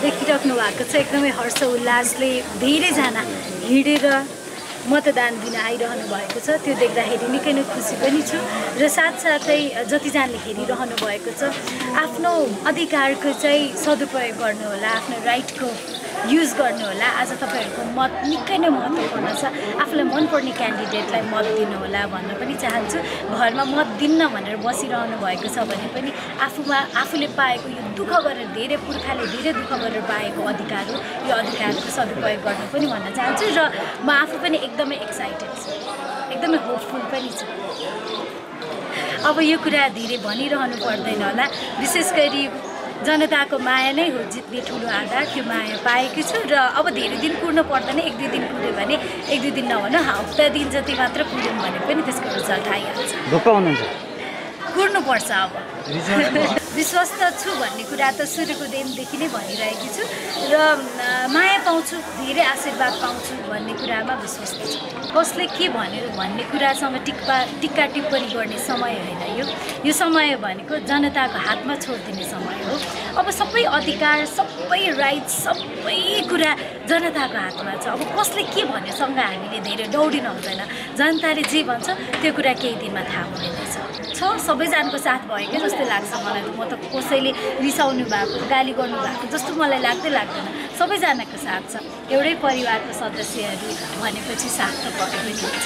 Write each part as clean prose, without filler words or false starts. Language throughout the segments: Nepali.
देखिराख्नु भएको छ एकदमै हर्ष उल्लासले धेरैजना हिँडेर मतदान दिन आइरहनु भएको छ। त्यो देख्दाखेरि निकै नै खुसी पनि छु र साथसाथै जतिजनाले हेरिरहनु भएको छ आफ्नो अधिकारको चाहिँ सदुपयोग गर्नुहोला, आफ्नो राइटको युज गर्नुहोला। आज तपाईहरुको मत निकै नै महत्त्वपूर्ण छ। आफूलाई मनपर्ने क्यान्डिडेटलाई मत दिनुहोला भन्न पनि चाहन्छु। घरमा मत दिन्न भनेर बसिरहनु भएको छ भने पनि आफूले पाएको यो दुःख गरेर धेरै पुर्खाले धेरै दुःख गरेर पाएको अधिकार हो। यो अधिकारको सदुपयोग गर्नु पनि भन्न चाहन्छु र म आफू पनि एकदमै एक्साइटेड छु, एकदमै होपफुल पनि छु। अब यो कुरा धेरै भनिरहनु पर्दैन होला, विशेष गरी जनताको माया नै हो जित्ने ठुलो आधार। त्यो माया पाएकी छु र अब धेरै दिन कुर्नु पर्दैन। एक दुई दिन कुर्यो भने, एक दुई दिन नभनौँ हप्ता दिन जति मात्र कुर्यौँ भने पनि त्यसको रिजल्ट आइहाल्छ। कुर्नुपर्छ। अब विश्वस्त छु भन्ने कुरा त सुरुको दिनदेखि नै भनिरहेकी छु र माया पाउँछु, धेरै आशीर्वाद पाउँछु भन्ने कुरामा विश्वस्त छु। कसले के भन्यो भन्ने कुरासँग टिक्का टिप्पणी गर्ने समय होइन यो समय भनेको जनताको हातमा छोडिदिने समय हो। अब सबै अधिकार, सबै राइट, सबै कुरा जनताको हातमा छ। अब कसले के भन्योसँग हामीले धेरै दौडिन हुँदैन। जनताले जे भन्छ त्यो कुरा केही दिनमा थाहा हुने रहेछ। सबैजनाको साथ भएको जस्तो लाग्छ मलाई। म त कसैले रिसाउनु भएको, गाली गर्नु भएको जस्तो मलाई लाग्दैन। सबैजनाको साथ छ। एउटै परिवारको सदस्यहरू भनेपछि साथ त पक्कै पनि हुन्छ।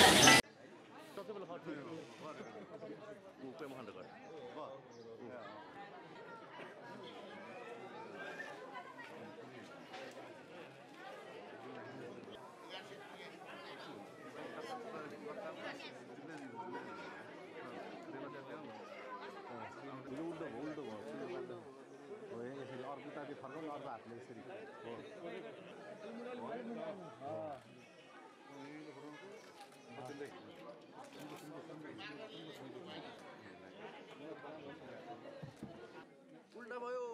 उल्टा भयो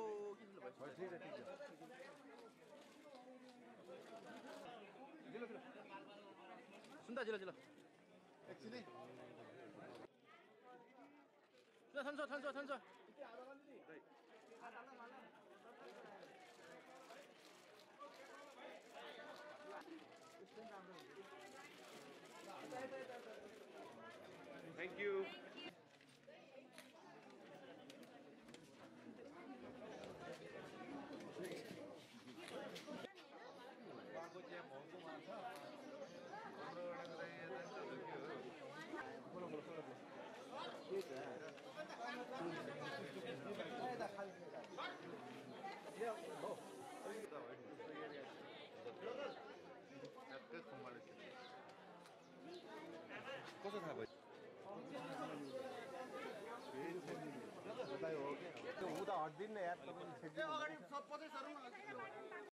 सुन्दा जिल्ला एकछिन थान्छ Thank you. कसो थाहा भयो? हुँदा हट्दिन्न यार।